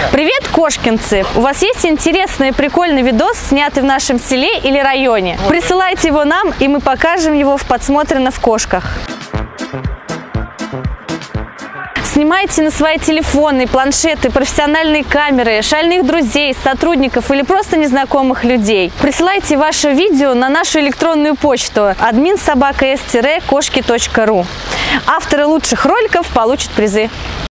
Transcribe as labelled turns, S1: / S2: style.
S1: Привет, кошкинцы! У вас есть интересный и прикольный видос, снятый в нашем селе или районе? Присылайте его нам, и мы покажем его в «Подсмотрено в кошках». Снимайте на свои телефоны, планшеты, профессиональные камеры, шальных друзей, сотрудников или просто незнакомых людей. Присылайте ваше видео на нашу электронную почту admin@s-кошки.ру. Авторы лучших роликов получат призы.